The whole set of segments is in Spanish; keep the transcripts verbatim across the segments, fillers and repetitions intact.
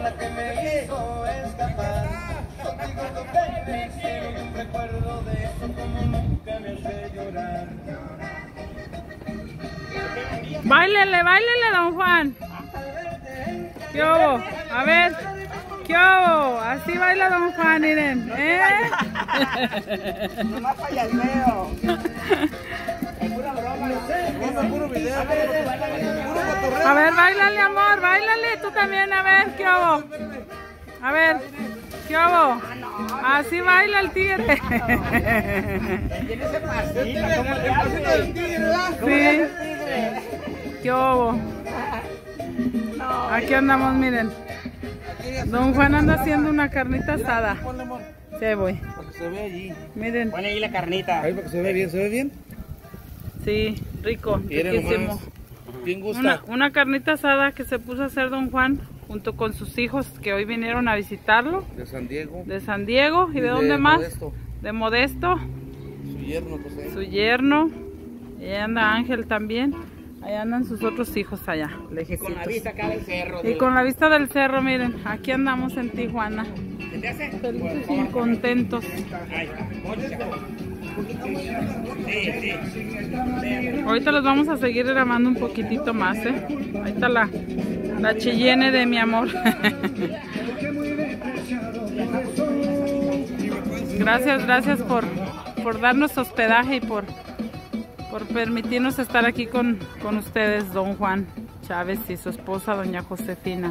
la que me hizo escapar. Contigo toqué mi cielo y un recuerdo de eso como nunca me hace llorar. Báilele, báilele, don Juan. ¿Qué hubo? A ver. ¿Qué hubo? Así baila don Juan, miren. ¿Eh? No más payaseo. Es pura broma. Es puro video. A ver, báilale, amor, báilale. Tú también, a ver, ¿qué hubo? A ver, ¿qué hubo? Así baila el tigre. Tiene ese pasito, como el pasito del tigre, ¿verdad? Sí. ¿Qué hubo? Aquí andamos, miren. Don Juan anda haciendo una carnita asada. Sí, voy. Para que se vea allí. Miren. Pone ahí la carnita. Ahí para que se vea bien. ¿Se ve bien? Sí, rico, riquísimo. ¿Quién gusta? Una, una carnita asada que se puso a hacer don Juan junto con sus hijos que hoy vinieron a visitarlo. De San Diego. De San Diego. ¿Y, ¿Y de dónde de más? Modesto. De Modesto. Su yerno, José. Su yerno. Y ahí anda Ángel también. Ahí andan sus otros hijos allá, lejecitos. Con la vista acá del cerro. Y con la vista del cerro, miren, aquí andamos en Tijuana. ¿Qué te hace? Felices y contentos. Ahí está. Sí, sí. Ahorita los vamos a seguir grabando un poquitito más, ¿eh? Ahí está la, la Cheyenne de mi amor. Gracias, gracias por, por darnos hospedaje y por... por permitirnos estar aquí con, con ustedes, don Juan Chávez y su esposa, doña Josefina.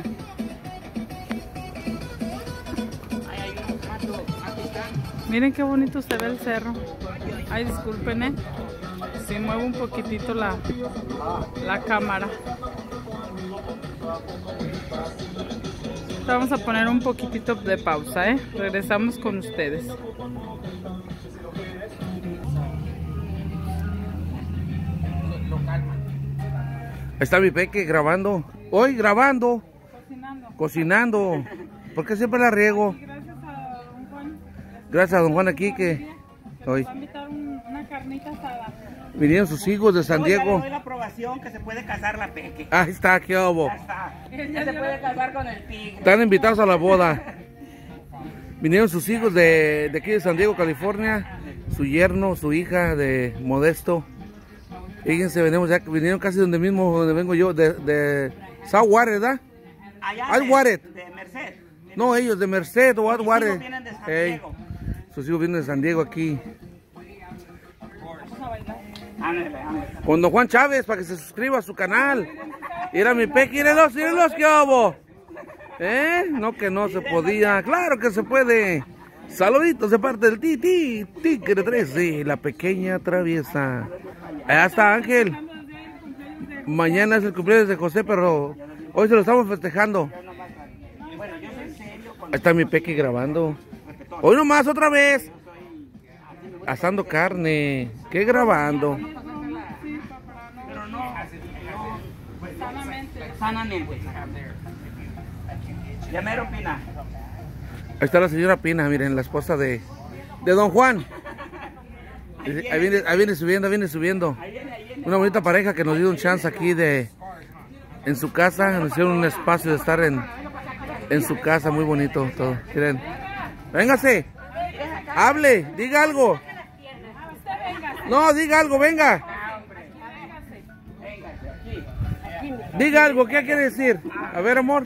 Miren qué bonito se ve el cerro. Ay, disculpen, ¿eh? Si muevo un poquitito la, la cámara. Vamos a poner un poquitito de pausa, ¿eh? Regresamos con ustedes. Está mi peque grabando. Hoy grabando. Cocinando. Cocinando. ¿Por qué siempre la riego? Gracias a don Juan. Gracias a don Juan aquí que hoy va a invitar un, una carnita asada. vinieron sus hijos de San Diego. Ya le doy la aprobación que se puede casar la peque. Ahí está, qué obo. Ya está. Ya se puede casar con el tigre. Están invitados a la boda. Vinieron sus hijos de, de aquí de San Diego, California. Su yerno, su hija de Modesto. Fíjense, venimos ya, vinieron casi donde mismo, donde vengo yo, de, de Southwater, ¿verdad? Allá de, de Merced. No, ellos de Merced o Southwater. Sus hijos vienen de San Diego. Sus hijos vienen de San Diego aquí. Vamos a bailar. Ándale, ándale. Con don Juan Chávez, para que se suscriba a su canal. Era mi peque, mírenlos, mírenlos, ¿qué hubo? ¿Eh? No que no se podía, claro que se puede. Saluditos de parte del Titi, Tigre trece, la pequeña traviesa. Allá está Ángel. Mañana es el cumpleaños de José, pero hoy se lo estamos festejando. Ahí está mi peque grabando. Hoy nomás otra vez. Asando carne. ¿Qué grabando? Sanamente. Ya mero, Pina. Ahí está la señora Pina, miren, la esposa de, de don Juan. Ahí viene, ahí viene subiendo, ahí viene subiendo. Una bonita pareja que nos dio un chance aquí de en su casa. Nos hicieron un espacio de estar en, en su casa, muy bonito todo. Miren. Véngase. Hable, diga algo. No, diga algo, venga. Diga algo, ¿qué quiere decir? A ver, amor.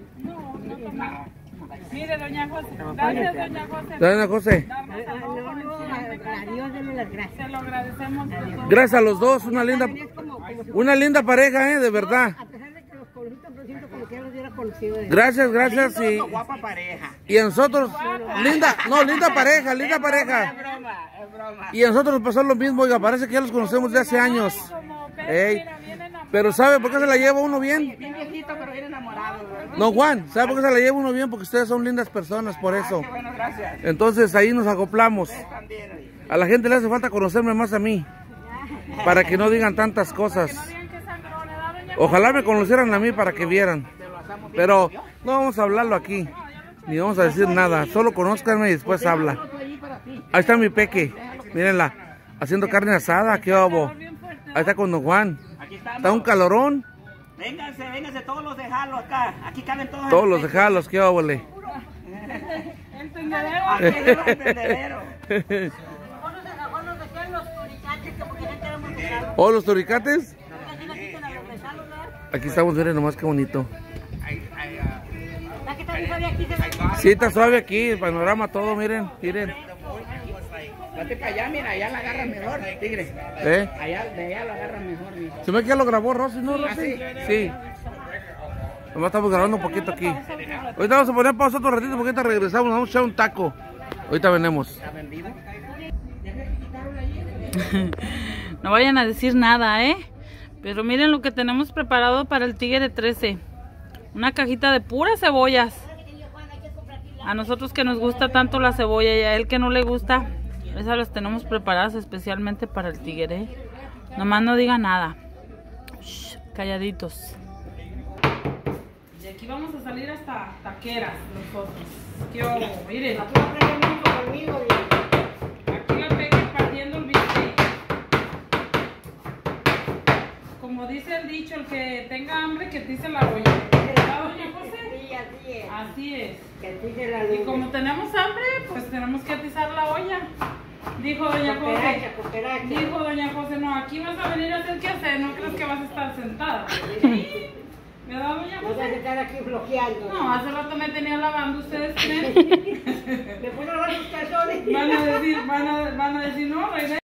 Mire, doña José. Gracias, doña José. Doña José. Adiós, denle las gracias. Se lo agradecemos. Gracias a los dos, una linda, una linda pareja, eh, de verdad. A pesar de que los conozco, pero siento como que ya los hubiera conocido. Gracias, gracias y, Guapa pareja. y a nosotros, linda, no, linda pareja, linda Es pareja. broma, es broma. Y a nosotros nos pasó lo mismo, oiga, parece que ya los conocemos de hace años. Ey, pero ¿sabe por qué se la lleva uno bien? Bien viejito, pero bien enamorado, ¿verdad? No, Juan, ¿sabe por qué se la lleva uno bien? Porque ustedes son lindas personas, por eso. Qué bueno, gracias. Entonces ahí nos acoplamos. También, oye. A la gente le hace falta conocerme más a mí, para que no digan tantas cosas. Ojalá me conocieran a mí para que vieran. Pero no vamos a hablarlo aquí, ni vamos a decir nada. Solo conózcanme y después habla. Ahí está mi peque, mírenla, haciendo carne asada, qué obo. Ahí está con don Juan. Está un calorón. Vénganse, vénganse todos los de Jalo acá. Aquí caben todos. Todos los de Jalos, qué óvole. El tendedero. Aquí es el tendedero. ¿Oh, los toricates? Aquí estamos, miren nomás qué bonito. Sí, está suave aquí, el panorama todo, miren, miren. Date para allá, mira, allá la agarran mejor, tigre. ¿Eh? Allá, de allá la agarran mejor, mira. ¿Se ve que ya lo grabó Rosy, no, Rosy? sí. Sí. Nomás estamos grabando un poquito aquí. Ahorita vamos a poner pausa otro ratito porque ahorita regresamos, vamos a echar un taco. Ahorita venimos. No vayan a decir nada, ¿eh? Pero miren lo que tenemos preparado para el Tigre trece. Una cajita de puras cebollas. A nosotros que nos gusta tanto la cebolla y a él que no le gusta, esas las tenemos preparadas especialmente para el Tigre, ¿eh? Nomás no diga nada. Shh, calladitos. Y aquí vamos a salir hasta taqueras nosotros. ¿Qué hubo? Miren. Aquí la pegué partiendo el bistec. Como dice el dicho, el que tenga hambre que tice la olla. ¿Verdad, doña José? Sí, así es. Así es. Que tice la Y luz. como tenemos hambre, pues tenemos que atizar la olla. Dijo doña José. Cooperacha, cooperacha. Dijo doña José, no, aquí vas a venir a hacer qué hacer, no crees que vas a estar sentada. Sí. ¿Verdad, doña No vas a José? estar aquí bloqueando. No, hace rato me tenía lavando, ¿ustedes creen? ¿Me puedo lavar los calzones? Van a decir, van a, van a decir, no, regresa.